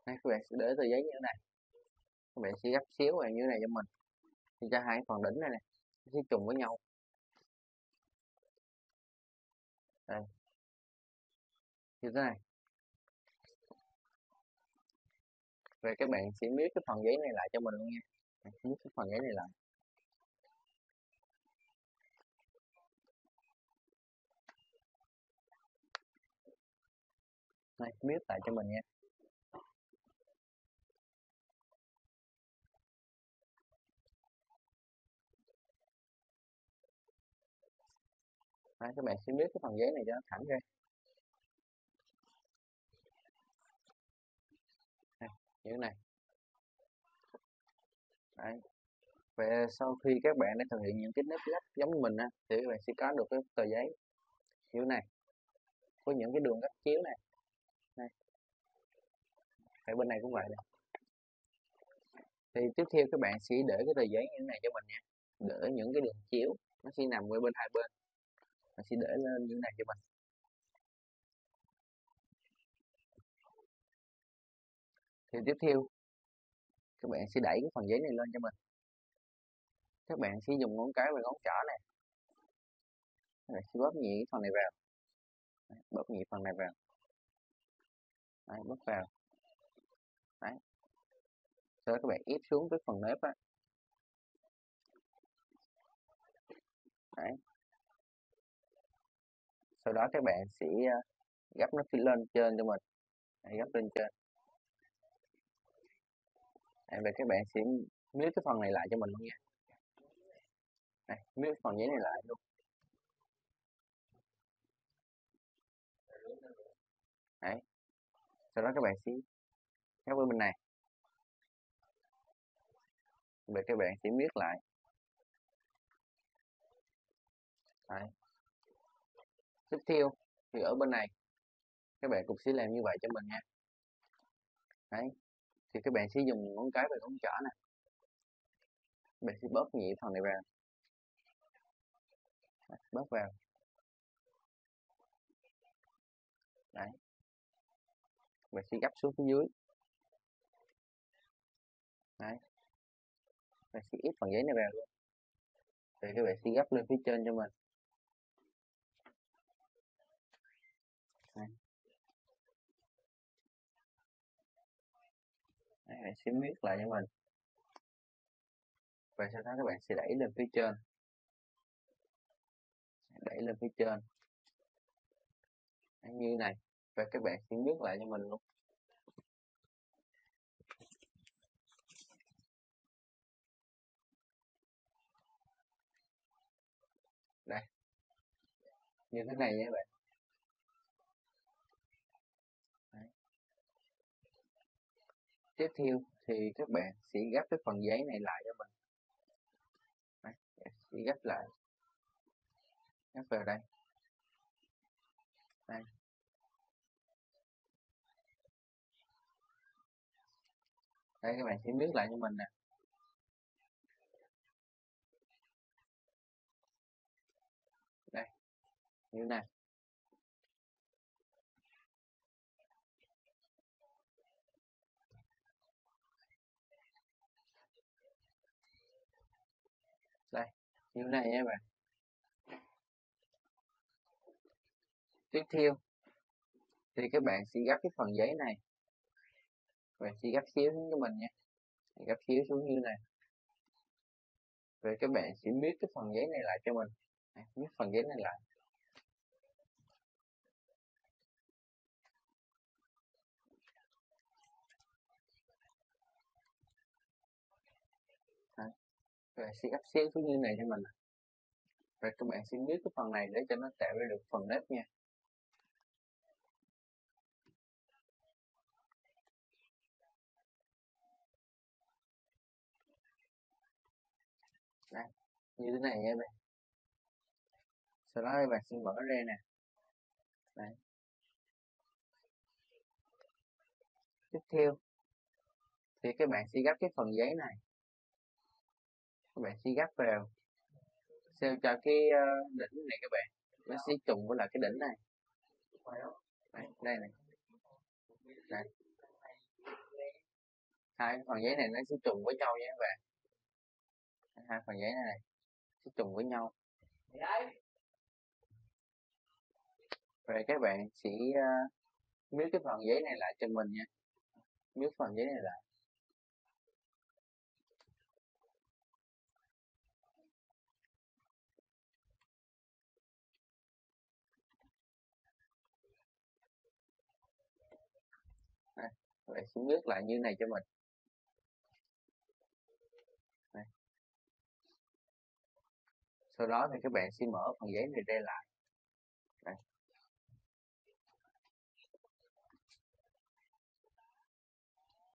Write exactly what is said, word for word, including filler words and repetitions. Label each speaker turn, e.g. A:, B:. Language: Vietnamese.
A: Đây, các bạn sẽ để tờ giấy như thế này, các bạn sẽ gấp xíu vào như thế này cho mình, thì cho hai phần đỉnh này này sẽ trùng với nhau. Đây, như thế này. Rồi các bạn sẽ miết cái phần giấy này lại cho mình luôn nha. Miết cái phần giấy này lại. Đây, miết lại cho mình nha. Đây, các bạn sẽ miết cái phần giấy này cho nó thẳng ra. Đây, như thế này. Đấy. Và sau khi các bạn đã thực hiện những cái nếp gấp giống mình á, thì các bạn sẽ có được cái tờ giấy như thế này, với những cái đường gấp chiếu này. Đây. Ở bên này cũng vậy này. Thì tiếp theo các bạn sẽ để cái tờ giấy như thế này cho mình nha, để những cái đường chiếu nó sẽ nằm ở bên hai bên, mình sẽ để lên như thế này cho mình. Thì tiếp theo các bạn sẽ đẩy cái phần giấy này lên cho mình, các bạn sẽ dùng ngón cái và ngón trỏ này, các bạn sẽ bóp nhẹ cái phần này vào. Đấy, bóp nhẹ phần này vào. Đấy, bóp vào. Đấy. Sau đó các bạn ép xuống cái phần nếp á. Đấy. Sau đó các bạn sẽ gấp nó phía lên trên cho mình. Đấy, gấp lên trên. Đấy, và các bạn sẽ miết cái phần này lại cho mình luôn nha. Đây, miết phần giấy này lại luôn. Đấy. Sau đó các bạn sẽ gấp ở bên này. Và các bạn sẽ miết lại. Đấy. Tiếp theo thì ở bên này các bạn cũng sẽ làm như vậy cho mình nha. Đấy. Thì các bạn sẽ dùng ngón cái và ngón trỏ nè, các bạn sẽ bóp nhẹ phần này vào. Đấy, bóp vào. Đấy. Bạn sẽ gấp xuống phía dưới. Đấy. Bạn sẽ ép phần giấy này vào luôn. Thì các bạn sẽ gấp lên phía trên cho mình. Đấy. Đấy, bạn sẽ miết lại cho mình. Và sau đó các bạn sẽ đẩy lên phía trên. Đẩy lên phía trên. Đấy, như này. Và các bạn sẽ miết lại cho mình luôn. Đây. Như thế này nha các bạn. Đấy. Tiếp theo thì các bạn sẽ gấp cái phần giấy này lại cho mình. Đấy. Sẽ gấp lại. Gấp vào đây. Đây. Đây, các bạn sẽ miết lại cho mình nè. Đây. Như thế này. Đây. Như thế này nha các bạn. Tiếp theo thì các bạn sẽ gấp cái phần giấy này, các bạn sẽ gấp xíu xuống cho mình nha, gấp xíu xuống như này. Rồi các bạn sẽ miết cái phần giấy này lại cho mình. Miết phần giấy này lại. Đấy. Rồi sẽ gấp xíu xuống như này cho mình. Rồi các bạn sẽ miết cái phần này để cho nó tạo ra được phần nếp nha. Đây. Như thế này nha các bạn. Sau đó các bạn sẽ mở ra nè. Đấy. Tiếp theo thì các bạn sẽ gấp cái phần giấy này, các bạn sẽ gấp vào sao cho cái đỉnh này các bạn nó sẽ trùng với lại cái đỉnh này. Đấy, đây này. Đây. hai phần giấy này nó sẽ trùng với nhau nha các bạn. Hai phần giấy này, này sẽ trùng với nhau. Rồi các bạn sẽ uh, miết cái phần giấy này lại cho mình nha. Miết phần giấy này lại. Đây, các bạn sẽ miết lại như này cho mình. Đây. Sau đó thì các bạn sẽ mở phần giấy này ra lại.